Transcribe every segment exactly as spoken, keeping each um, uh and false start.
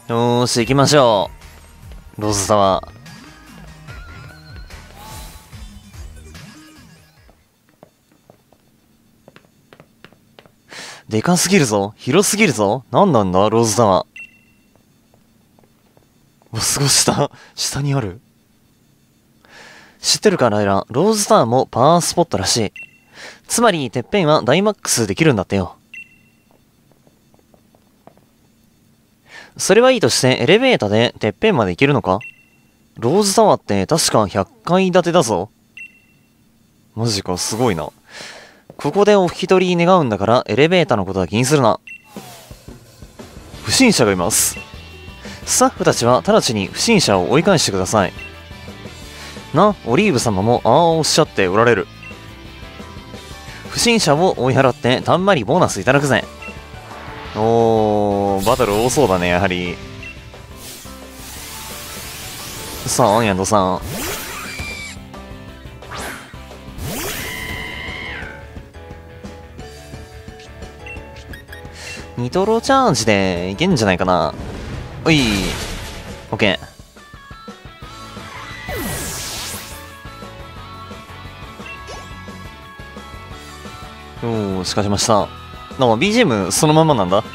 よーし、行きましょう。ローズタワー。でかすぎるぞ。広すぎるぞ。なんなんだ、ローズタワー。お、すごい下、下にある。知ってるか、ライラ。ローズタワーもパワースポットらしい。つまり、てっぺんはダイマックスできるんだってよ。それはいいとして、エレベーターでてっぺんまで行けるのか？ローズタワーって確かひゃっかい建てだぞ。マジか、すごいな。ここでお引き取り願うんだから、エレベーターのことは気にするな。不審者がいます。スタッフたちは直ちに不審者を追い返してください。な、オリーブ様もああおっしゃっておられる。不審者を追い払ってたんまりボーナスいただくぜ。おー、バトル多そうだね、やはり。さあ、アンヤンドさん。ニトロチャージでいけんじゃないかな。おい、オッケー。おー、しかしました。なんか ビージーエム そのままなんだ。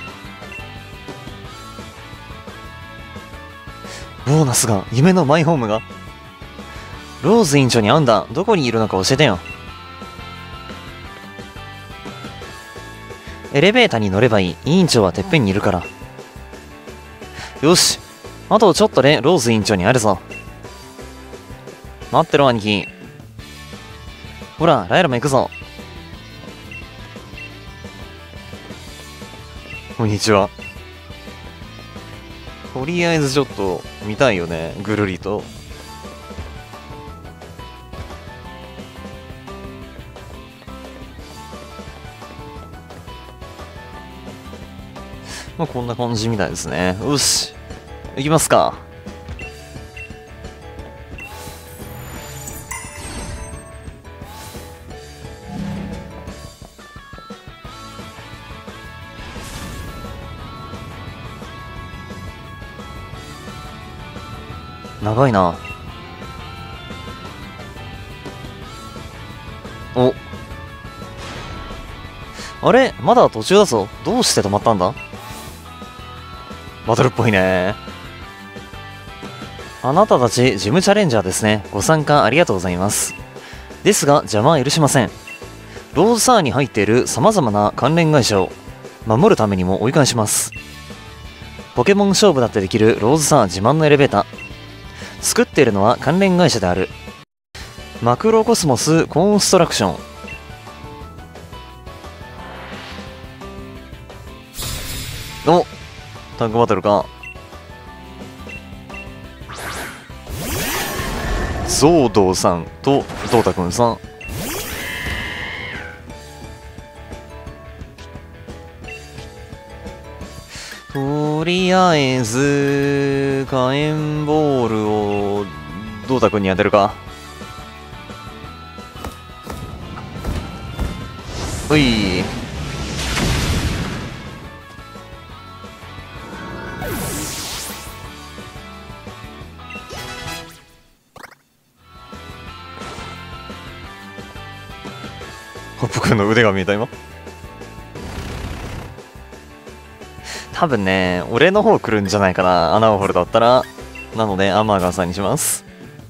ボーナスが、夢のマイホームが。ローズ委員長に会うんだ。どこにいるのか教えてよ。エレベーターに乗ればいい。委員長はてっぺんにいるから。よし。あとちょっとでローズ委員長に会えるぞ。待ってろ、兄貴。ほら、ライラも行くぞ。こんにちは。とりあえずちょっと見たいよね。ぐるりと。まあこんな感じみたいですね。よし。行きますか。長いな。お。あれまだ途中だぞ。どうして止まったんだ？バトルっぽいね。あなたたちジムチャレンジャーですね。ご参加ありがとうございます。ですが邪魔は許しません。ローズサーに入っている様々な関連会社を守るためにも追い返します。ポケモン勝負だってできるローズサー自慢のエレベーター。作っているのは関連会社である。マクロコスモスコンストラクション。お、タッグバトルか。ゾードーさんとドータくんさん。とりあえず火炎ボールをドータくんに当てるか。うい。僕の腕が見えた今。多分ね、俺の方来るんじゃないかな。穴を掘るだったら。なのでアマーガーさんにします。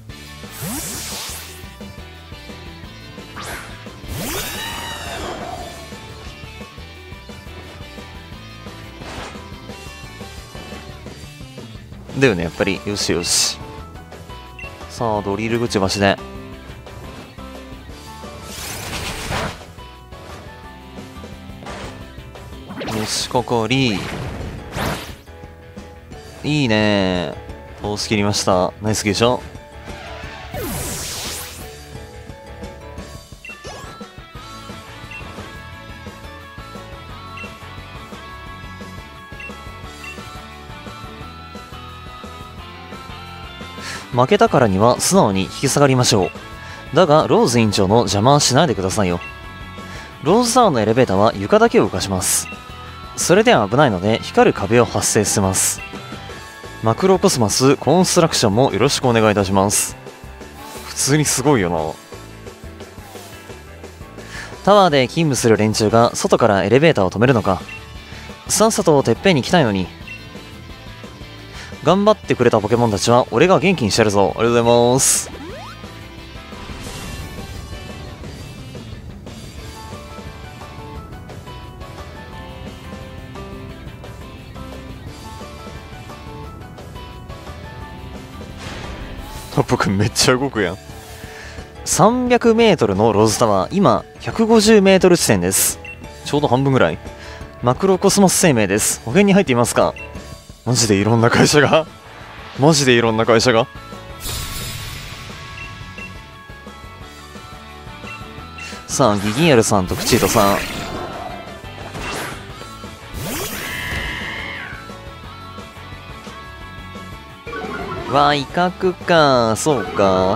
だよね、やっぱり。よしよし。さあ、ドリル口橋で。よし、かかり。いいね。倒しきりました。ナイスゲーション。負けたからには素直に引き下がりましょう。だが、ローズ委員長の邪魔はしないでくださいよ。ローズタワーのエレベーターは床だけを動かします。それでは危ないので光る壁を発生させます。 マクロコスマスコンストラクションもよろしくお願いいたします。普通にすごいよな。タワーで勤務する連中が外からエレベーターを止めるのか。さっさとてっぺんに来たいのに。頑張ってくれたポケモンたちは俺が元気にしてやるぞ。ありがとうございます。トップくんめっちゃ動くやん。さんびゃくメートルのローズタワー、今ひゃくごじゅうメートル地点です。ちょうど半分ぐらい。マクロコスモス生命です。保険に入っていますか。マジでいろんな会社がマジでいろんな会社がさあ、ギギンヤルさんとクチートさん。わあ、威嚇か。そうか。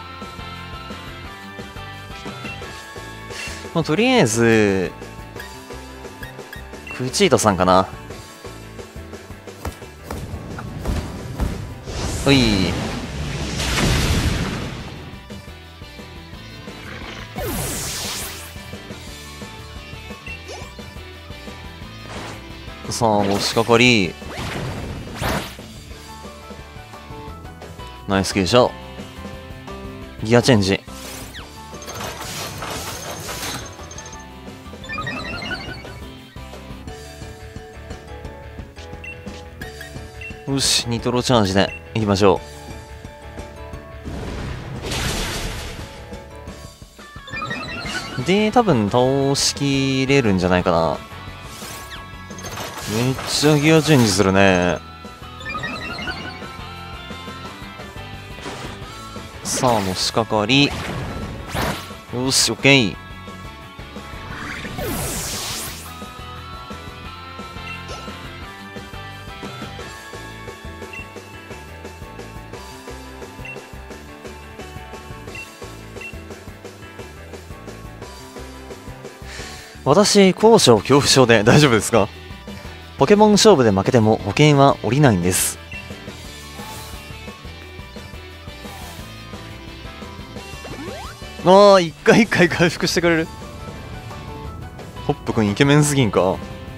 まあ、とりあえず、クチートさんかな。ほい。さあ、押しかかり。ナイス傾斜。ギアチェンジ。よし、ニトロチャージでいきましょう。で、多分倒しきれるんじゃないかな。めっちゃギアチェンジするね。さあ、のしかかり。よし、オッケー。私、高所恐怖症で大丈夫ですか。ポケモン勝負で負けても保険は下りないんです。ああ、一回一回回復してくれる。ホップくんイケメンすぎんか。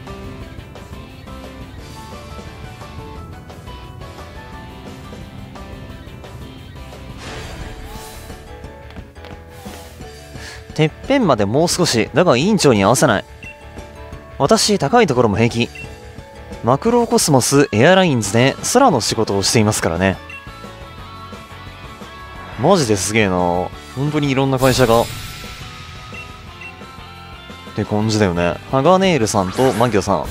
てっぺんまでもう少し。だが委員長に合わせない。私、高いところも平気。マクロコスモスエアラインズで空の仕事をしていますからね。マジですげえな。本当にいろんな会社がって感じだよね。ハガネールさんとマギョさん。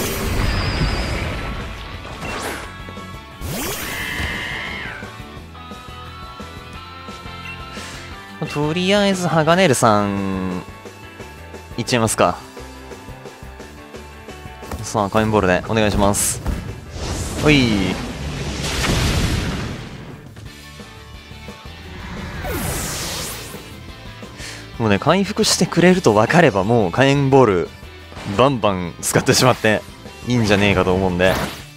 とりあえずハガネールさんいっちゃいますか。さあ、カインボールでお願いします。おい。もうね、回復してくれると分かればもう火炎ボールバンバン使ってしまっていいんじゃねえかと思うんで。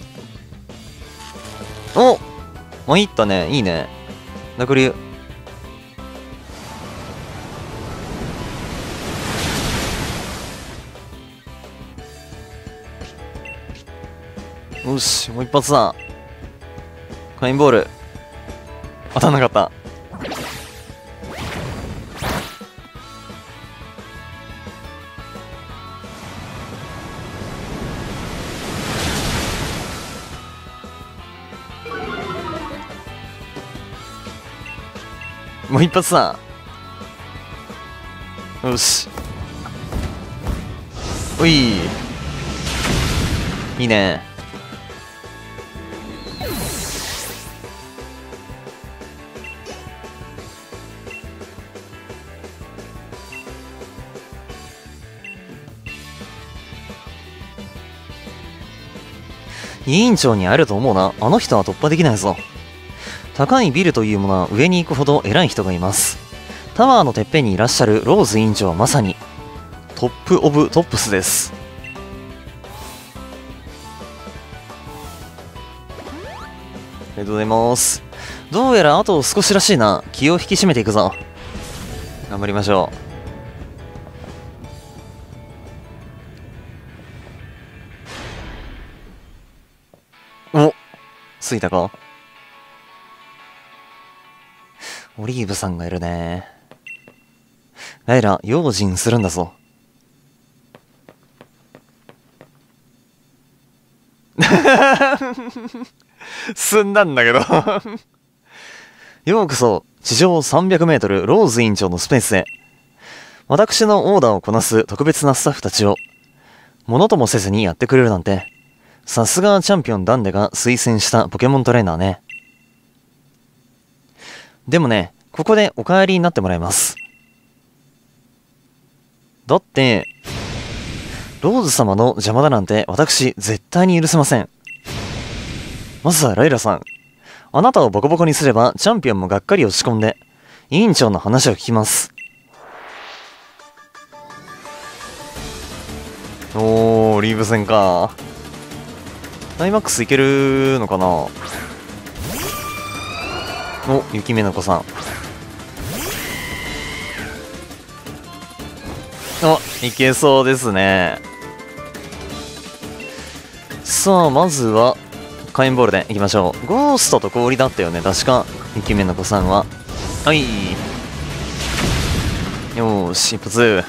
おっ、まあ、いったね。いいね。濁流。よし、もう一発だ。火炎ボール当たんなかった。もう一発だ。よし。おい。いいね。委員長に会えると思うな。あの人は突破できないぞ。高いビルというものは上に行くほど偉い人がいます。タワーのてっぺんにいらっしゃるローズ委員長はまさにトップオブトップスです。 りがとうございます。どうやらあと少しらしいな。気を引き締めていくぞ。頑張りましょう。お、ついたか。オリーブさんがいるね。ライラ、用心するんだぞ。すんだんだけどようこそ、地上さんびゃくメートルローズ委員長のスペースへ。私のオーダーをこなす特別なスタッフたちを、ものともせずにやってくれるなんて、さすがチャンピオンダンデが推薦したポケモントレーナーね。でもね、ここでお帰りになってもらいます。だって、ローズ様の邪魔だなんて私絶対に許せません。まずはライラさん。あなたをボコボコにすればチャンピオンもがっかり落ち込んで、委員長の話を聞きます。おー、リーブ戦か。ダイマックスいけるのかな。お、雪目の子さん。お、いけそうですね。さあ、まずは、火炎ボールでいきましょう。ゴーストと氷だったよね、確か。雪目の子さんは。はい。よーし、一発。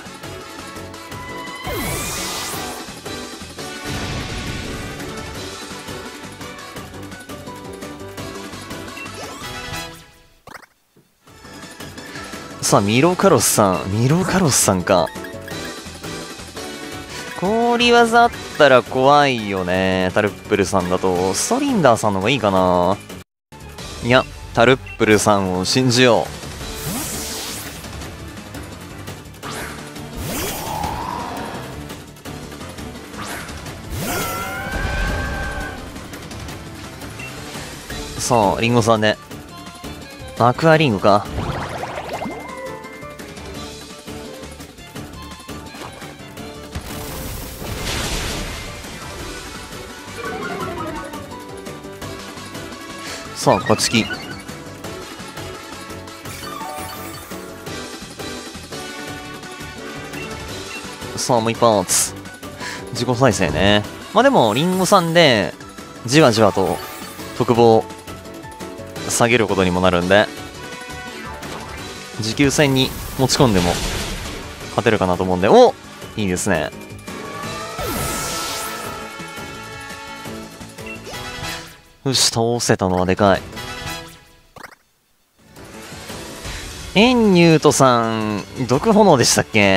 さあ、ミロカロスさん。ミロカロスさんか。氷技あったら怖いよね。タルップルさんだと。ストリンダーさんの方がいいかな。いや、タルップルさんを信じよう。さあ、リンゴさんで。アクアリンゴか。さあ、勝ちき。さあ、もう一発。自己再生ね。まあでも、リンゴさんで、じわじわと、特防、下げることにもなるんで、持久戦に持ち込んでも、勝てるかなと思うんで、お、いいですね。よし、倒せたのはでかい。エンニュートさん、毒炎でしたっけ。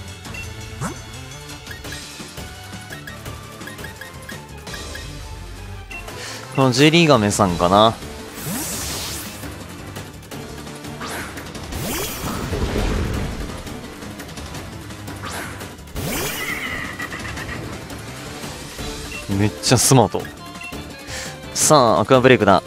このジェリーガメさんかな。めっちゃスマート。さあ、アクアブレイクだ。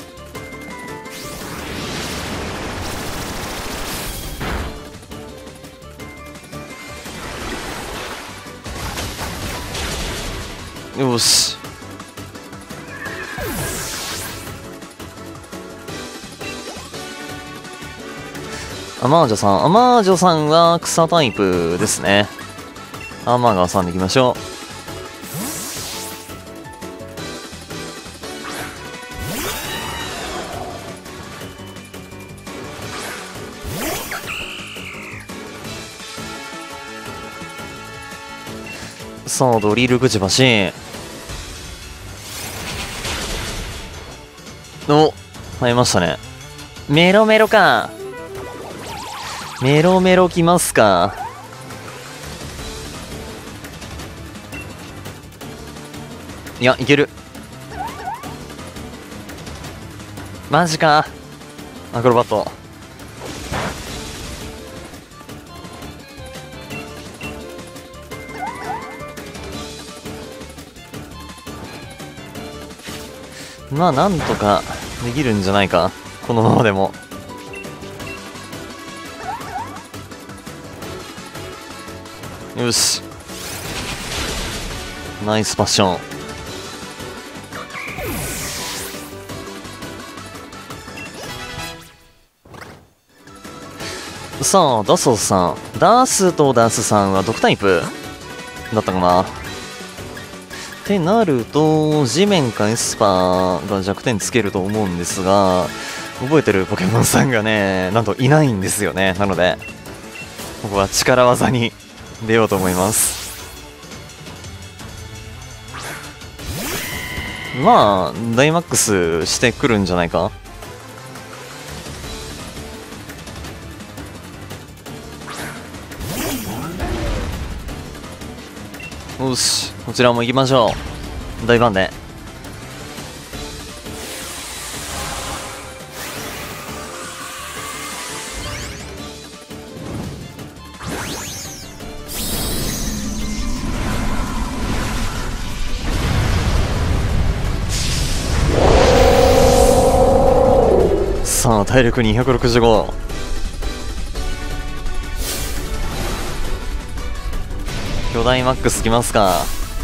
よし。アマージョさん。アマージョさんは草タイプですね。アーマーガーさんでいきましょう。さあ、ドリルくちばし。お、耐えましたね。メロメロか。メロメロきますか。いや、いける。マジか。アクロバット。まあ、なんとかできるんじゃないか。このままでも。よし。ナイスパッション。 さあ、ダソーさん。ダースとダースさんは毒タイプだったかな。ってなると、地面かエスパーが弱点つけると思うんですが、覚えてるポケモンさんがね、なんといないんですよね。なので、ここは力技に出ようと思います。まあ、ダイマックスしてくるんじゃないか。よし、こちらも行きましょう。大番で。さあ、体力にひゃくろくじゅうご。巨大マックスきますか。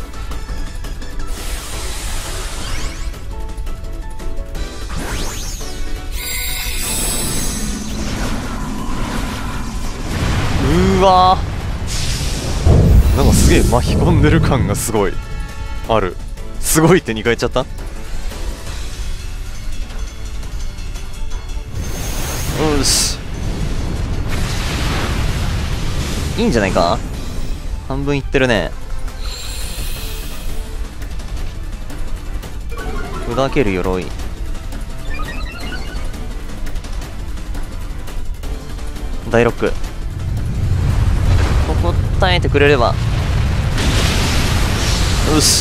うーわー、なんかすげえ巻き込んでる感がすごいある。すごいってにかい言っちゃった。よし、いいんじゃないか。半分いってるね。砕ける鎧。大ロック。ここ耐えてくれれば。よし、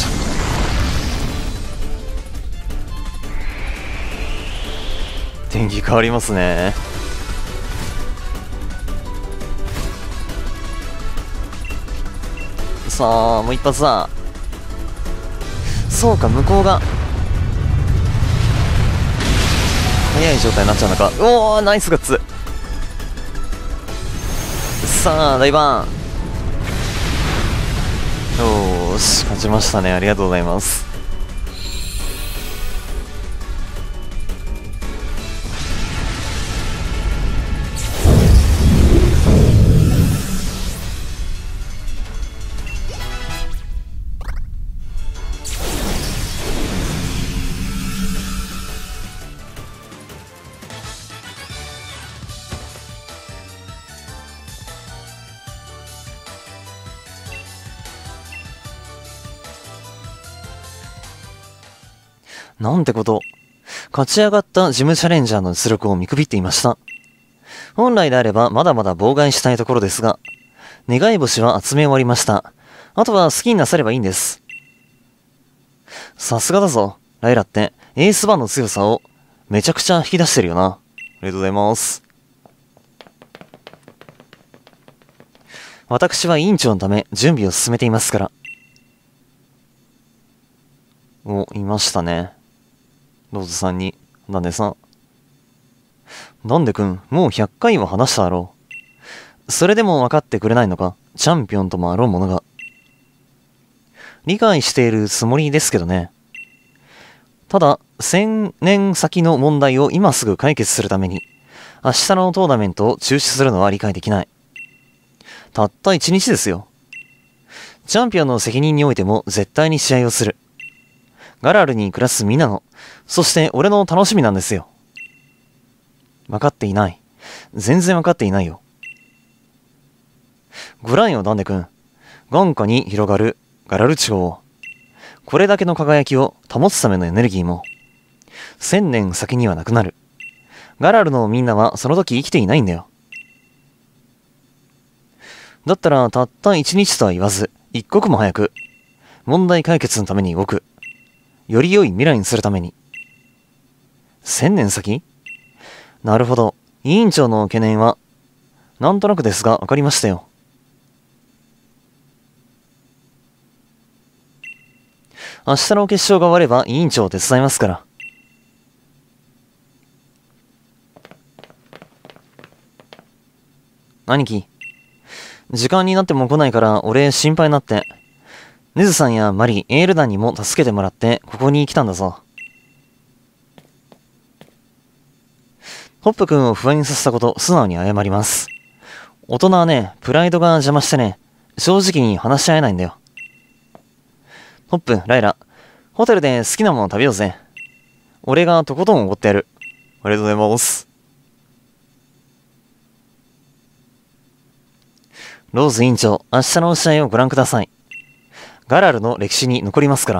天気変わりますね。さあ、もう一発だ。そうか、向こうが早い状態になっちゃうのか。おお、ナイスガッツ。さあ、大番。よーし、勝ちましたね。ありがとうございます。なんてこと。勝ち上がったジムチャレンジャーの実力を見くびっていました。本来であればまだまだ妨害したいところですが、願い星は集め終わりました。あとは好きになさればいいんです。さすがだぞ。ライラってエースバーの強さをめちゃくちゃ引き出してるよな。ありがとうございます。私は委員長のため準備を進めていますから。お、いましたね。ローズさんに。なんでさ。なんでくん、もうひゃっかいは話しただろう。それでも分かってくれないのか。チャンピオンともあろうものが。理解しているつもりですけどね。ただ、千年先の問題を今すぐ解決するために、明日のトーナメントを中止するのは理解できない。たった一日ですよ。チャンピオンの責任においても絶対に試合をする。ガラルに暮らすみんなの、そして俺の楽しみなんですよ。分かっていない。全然分かっていないよ。ご覧よ、ダンデ君。眼下に広がるガラル地方。これだけの輝きを保つためのエネルギーも、千年先にはなくなる。ガラルのみんなはその時生きていないんだよ。だったらたった一日とは言わず、一刻も早く、問題解決のために動く。より良い未来にするために。千年先？なるほど。委員長の懸念は、なんとなくですが分かりましたよ。明日の決勝が終われば委員長を手伝いますから。兄貴。時間になっても来ないから俺心配になって。ネズさんやマリ、エールダンにも助けてもらってここに来たんだぞ。ホップ君を不安にさせたこと素直に謝ります。 大人はね、プライドが邪魔してね、正直に話し合えないんだよ。ホップ、ライラ、ホテルで好きなもの食べようぜ。俺がとことんおごってやる。ありがとうございます。ローズ委員長、明日の試合をご覧ください。ガラルの歴史に残りますから。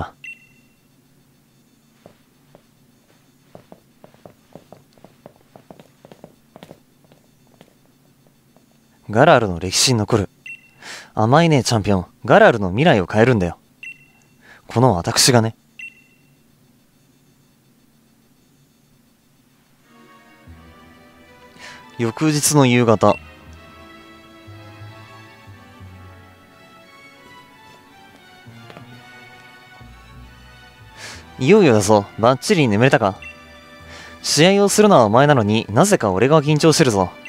ガラルの歴史に残る。甘いね、チャンピオン。ガラルの未来を変えるんだよ。この私がね。翌日の夕方。いよいよだぞ。バッチリ眠れたか？試合をするのはお前なのになぜか俺が緊張してるぞ。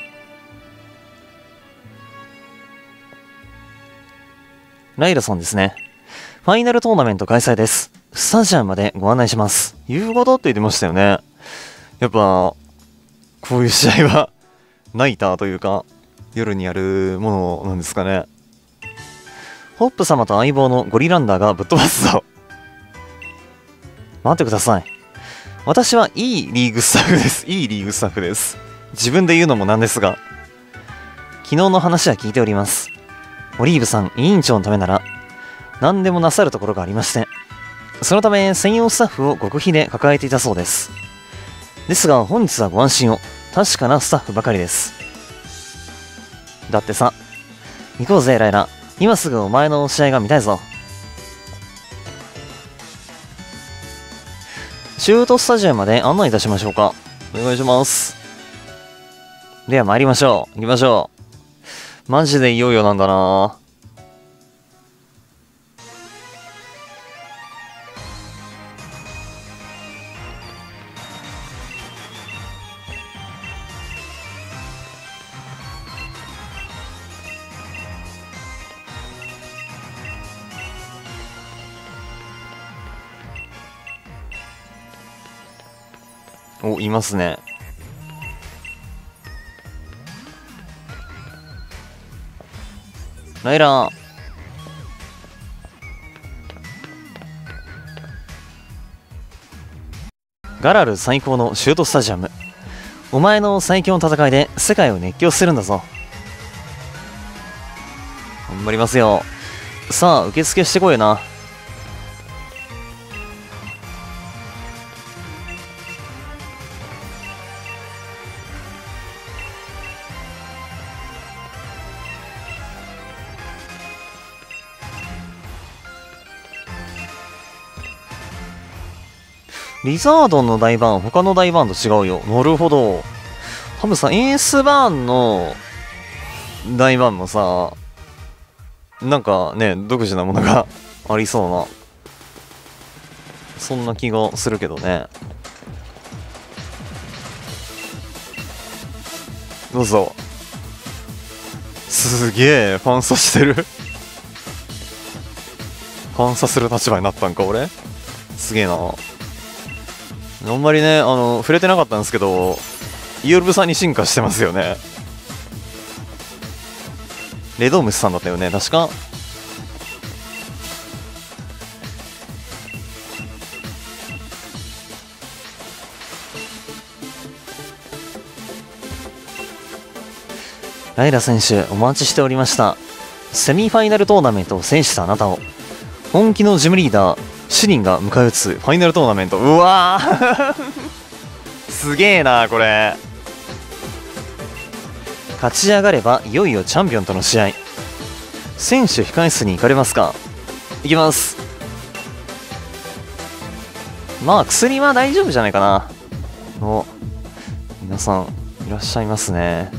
ライラさんですね。ファイナルトーナメント開催です。スタジアムまでご案内します。夕方って言ってましたよね。やっぱ、こういう試合は、ナイターというか、夜にやるものなんですかね。ホップ様と相棒のゴリランダーがぶっ飛ばすぞ。待ってください。私はいいリーグスタッフです。いいリーグスタッフです。自分で言うのもなんですが。昨日の話は聞いております。オリーブさん、委員長のためなら、何でもなさるところがありまして、そのため専用スタッフを極秘で抱えていたそうです。ですが本日はご安心を。確かなスタッフばかりです。だってさ、行こうぜライラ。今すぐお前の試合が見たいぞ。シュートスタジアムまで案内いたしましょうか。お願いします。では参りましょう。行きましょう。マジでいよいよなんだな。お、いますね。ライラー。ガラル最高のシュートスタジアム。お前の最強の戦いで世界を熱狂するんだぞ。頑張りますよ。さあ、受付してこいよな。リザードンの大バーン、他の大バーンと違うよ。なるほど。多分さ、エースバーンの大バーンもさ、なんかね、独自なものがありそうな、そんな気がするけどね。どうぞ。すげえ、ファンサしてる。ファンサする立場になったんか、俺。すげえな。あんまりね、あの、触れてなかったんですけど、イオルブさんに進化してますよね。レドームスさんだったよね、確か。ライラ選手、お待ちしておりました。セミファイナルトーナメントを制したあなたを、本気のジムリーダー、シリンが迎え撃つファイナルトーナメント。うわーすげえなこれ。勝ち上がればいよいよチャンピオンとの試合。選手控え室に行かれますか？行きます。まあ薬は大丈夫じゃないかな。お、皆さんいらっしゃいますね。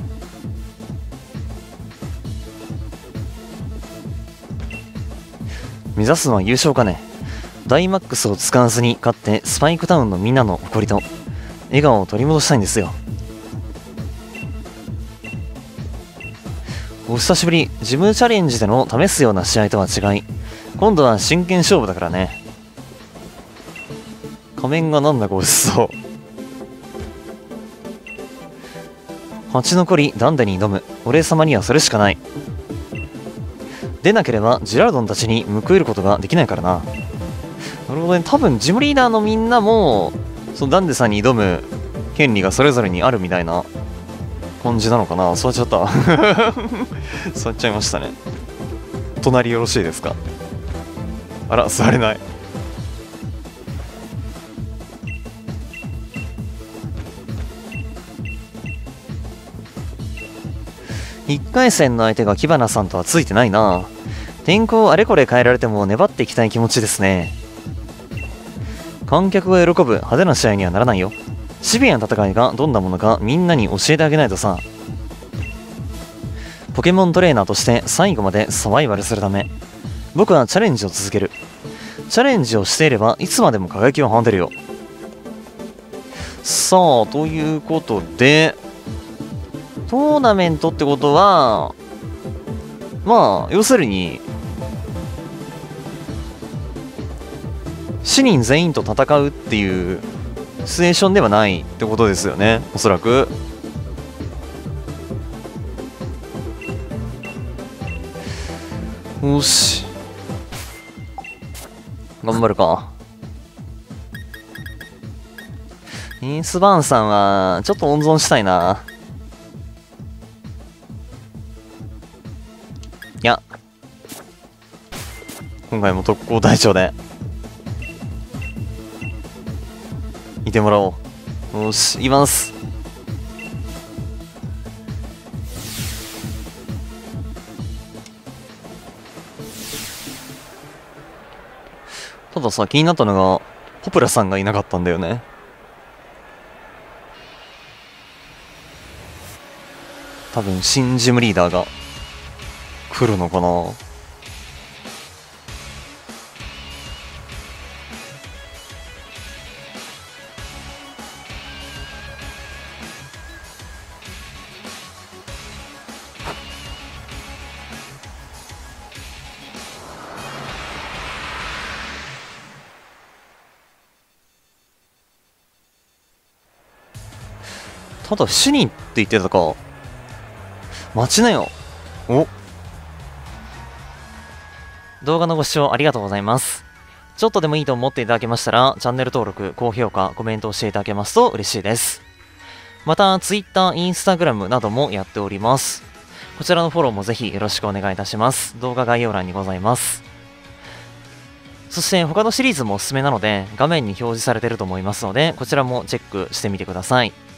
目指すのは優勝かね。ダイマックスを使わずに勝ってスパイクタウンのみんなの誇りと笑顔を取り戻したいんですよ。お久しぶり。ジムチャレンジでの試すような試合とは違い、今度は真剣勝負だからね。仮面がなんだか落ちそう。 勝ち残りダンデに挑む。俺様にはそれしかない。でなければジェラルドンたちに報えることができないからな。なるほどね。多分ジムリーダーのみんなもそのダンデさんに挑む権利がそれぞれにあるみたいな感じなのかな。座っちゃった座っちゃいましたね。隣よろしいですか。あら、座れない。いっかい戦の相手がキバナさんとはついてないな。天候をあれこれ変えられても粘っていきたい気持ちですね。観客が喜ぶ派手な試合にはならないよ。シビアな戦いがどんなものかみんなに教えてあげないとさ。ポケモントレーナーとして最後までサバイバルするため僕はチャレンジを続ける。チャレンジをしていればいつまでも輝きを放てるよ。さあ、ということでトーナメントってことはまあ要するに市民全員と戦うっていうシチュエーションではないってことですよね、おそらく。よし、頑張るか。インスバーンさんはちょっと温存したいな。いや、今回も特攻隊長でいてもらおう。よし、いきます。たださ、気になったのがポプラさんがいなかったんだよね。多分新ジムリーダーが来るのかな。ただ死にって言ってたか。待ちなよ。お、動画のご視聴ありがとうございます。ちょっとでもいいと思っていただけましたらチャンネル登録、高評価、コメントをしていただけますと嬉しいです。また Twitter、Instagram などもやっております。こちらのフォローもぜひよろしくお願いいたします。動画概要欄にございます。そして他のシリーズもおすすめなので画面に表示されていると思いますのでこちらもチェックしてみてください。